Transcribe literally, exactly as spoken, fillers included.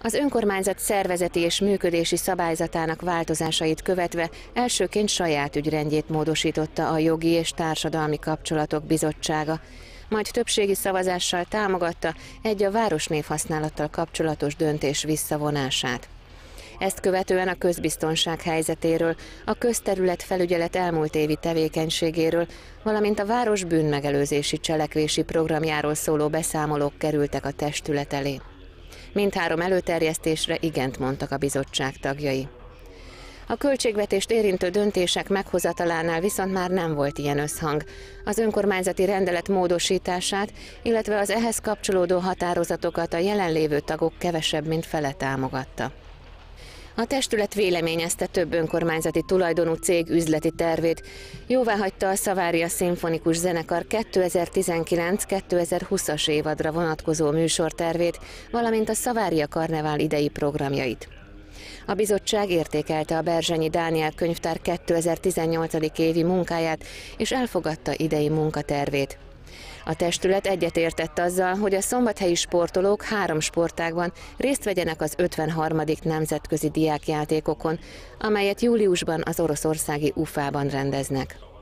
Az önkormányzat szervezeti és működési szabályzatának változásait követve elsőként saját ügyrendjét módosította a Jogi és Társadalmi Kapcsolatok Bizottsága, majd többségi szavazással támogatta egy a városnévhasználattal kapcsolatos döntés visszavonását. Ezt követően a közbiztonság helyzetéről, a közterület felügyelet elmúlt évi tevékenységéről, valamint a város bűnmegelőzési cselekvési programjáról szóló beszámolók kerültek a testület elé. Mindhárom előterjesztésre igent mondtak a bizottság tagjai. A költségvetést érintő döntések meghozatalánál viszont már nem volt ilyen összhang. Az önkormányzati rendelet módosítását, illetve az ehhez kapcsolódó határozatokat a jelenlévő tagok kevesebb, mint fele támogatta. A testület véleményezte több önkormányzati tulajdonú cég üzleti tervét, jóváhagyta a Savaria Szimfonikus Zenekar kétezer-tizenkilenc kétezer-húszas évadra vonatkozó műsortervét, valamint a Savaria Karnevál idei programjait. A bizottság értékelte a Berzsenyi Dániel könyvtár kétezer-tizennyolc évi munkáját és elfogadta idei munkatervét. A testület egyetértett azzal, hogy a szombathelyi sportolók három sportágban részt vegyenek az ötvenharmadik nemzetközi diákjátékokon, amelyet júliusban az oroszországi Ufában rendeznek.